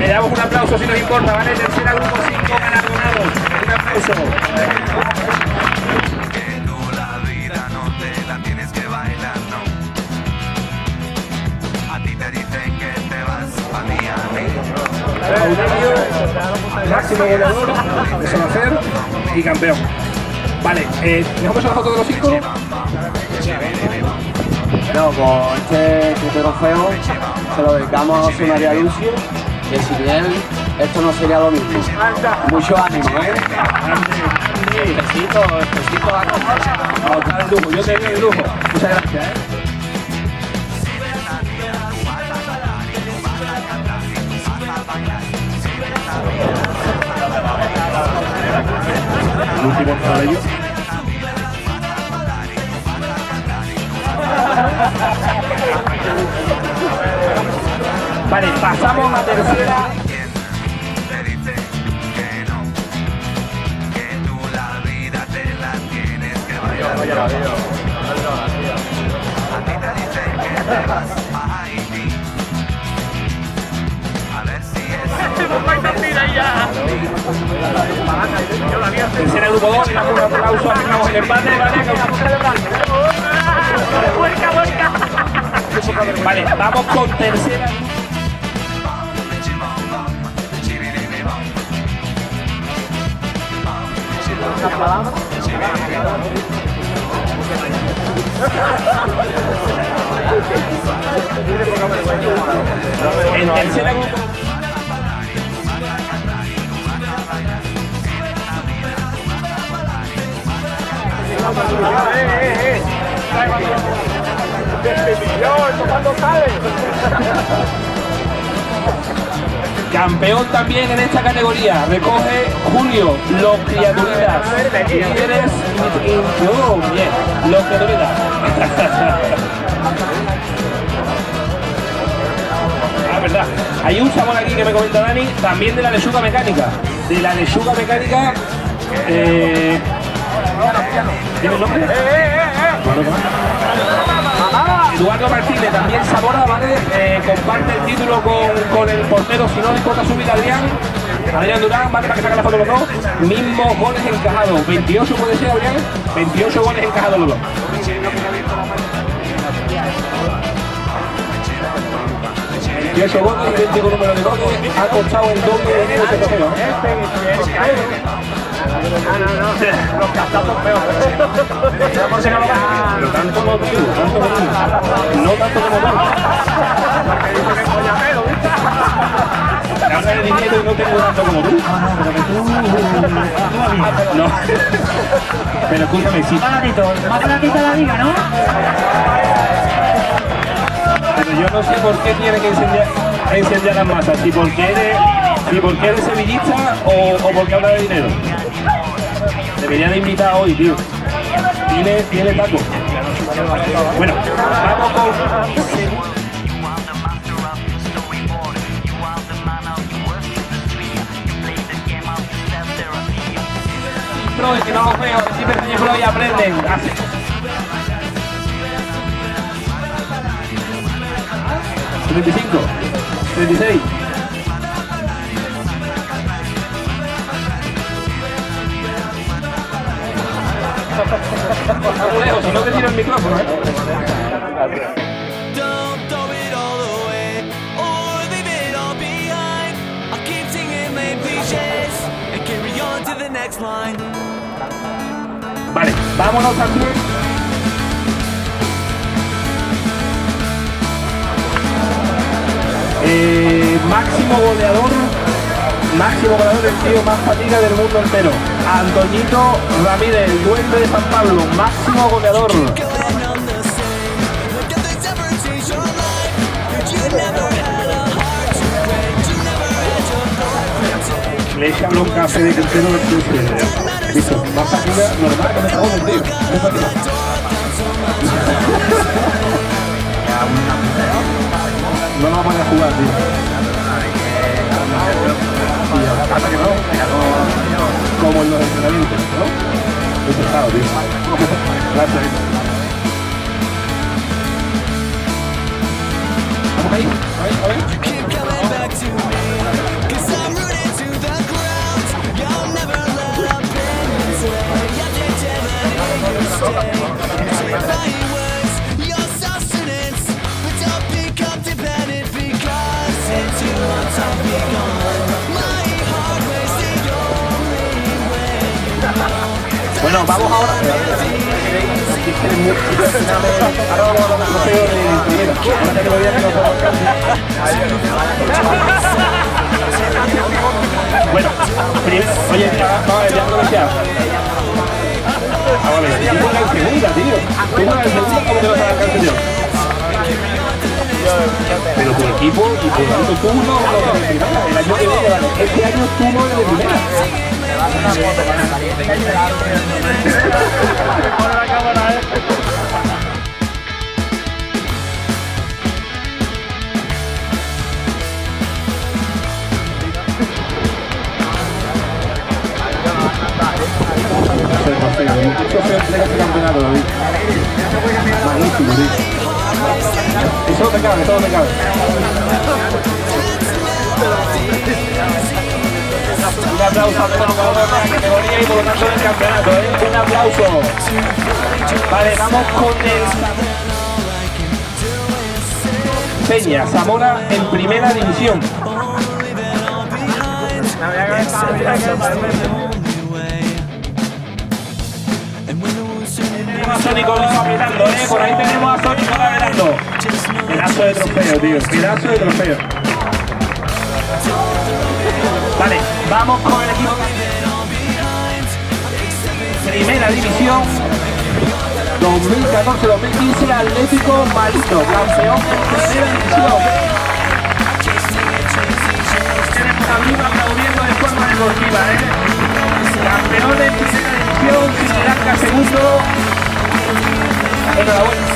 damos un aplauso si nos importa, ¿vale? Tercera grupo 5 galardonados. Un aplauso. Que tú la vida no te la tienes que bailar, no. A ti te dicen que te vas, a mí, a mí. Aurelio, máximo goleador, eso va a hacer, y campeón. Vale, ¿dejamos la foto de los 5? No, con este trofeo se lo dedicamos a José María Lucio, que sin él esto no sería lo mismo. Mucho ánimo, ¿eh? Besito, besito a comer. No, está de lujo, yo te doy el lujo. Muchas gracias, ¿eh? El último para ellos. Vale, pasamos a la tercera. Te dicen que no, que tú la vida te la tienes que bailar. A ti te dicen que te vas a Haití. A ver si Tercera grupo 2, le damos un aplauso, arreglamos el empate, ¿vale? Vale, vamos con tercera. En tercera grupo. Campeón también en esta categoría, recoge Julio, los criaturitas, líderes, bien, los criaturitas. Ah, verdad, hay un sabor aquí que me comenta Dani, también de la lechuga mecánica. De la lechuga mecánica, ¿tiene el nombre? Eduardo Martínez, también Sabora, ¿vale? Comparte el título con el portero, si no le importa subir a Adrián Durán, ¿vale? Para que saque la foto los dos. Mismos goles encajados, 28 puede ser, Adrián, 28 goles encajados los dos. 28 goles y 21 número de goles, ha costado el doble de dinero este trofeo. Los cazazos peores. Pero tanto como tú, no tanto como tú. Habla de dinero y no tengo tanto como tú. No. Pero escúchame, sí. Más baratito la liga, ¿no? Pero yo no sé por qué tiene que incendiar las masas. Si porque eres sevillista o porque habla de dinero. Debería de invitar hoy, tío. Tiene taco. Bueno, vamos con... Pro, que no los veo, siempre tiene pro y aprenden. 35, 36. Vamos lejos, si no te tiro el micrófono, ¿eh? Don't throw it all away or leave it all behind. I'll keep singing my cliches and carry on to the next line. Vale, vámonos también. Máximo goleador el tío más fatiga del mundo entero. Antoñito Ramírez, el duende de San Pablo, máximo goleador. Le echa un café de cantero del tío. Listo, más fatiga normal que me cago en el tío. Muy fatiga. No nos van a jugar, tío. Como en los entrenamientos, ¿no? Muy pesado, tío. Gracias. Vamos ahí, a ver. Bueno, vamos ahora. Ahora vamos a dar el trofeo de primera. Una categoría que no puedo alcanzar. Bueno, primero, oye, ya aprovechar. Vamos a ver, tú juegas en segunda, tío. Tú juegas en segunda, ¿cómo te vas a dar canción? Pero tu equipo, y por tanto tú no vas a primera. El año que viene, vale. Este año tú no eres de primera. Magnífico, tío. Eso me cabe, todo me cabe. Un aplauso a todos los jugadores de la categoría y por lo tanto del campeonato, ¿eh? Un aplauso. Vale, vamos con el Peña Zamora en primera división. Tenemos a Sónico apretando, por ahí tenemos a Sónico apretando. Pedazo de trofeo, tío, pedazo de trofeo. Vale, vamos con el equipo. Primera división 2014-2015, Atlético Marino, campeón de primera división. Tenemos a Viva aplaudiendo de forma deportiva, campeón de primera división, Sri Lanka segundo. Enhorabuena.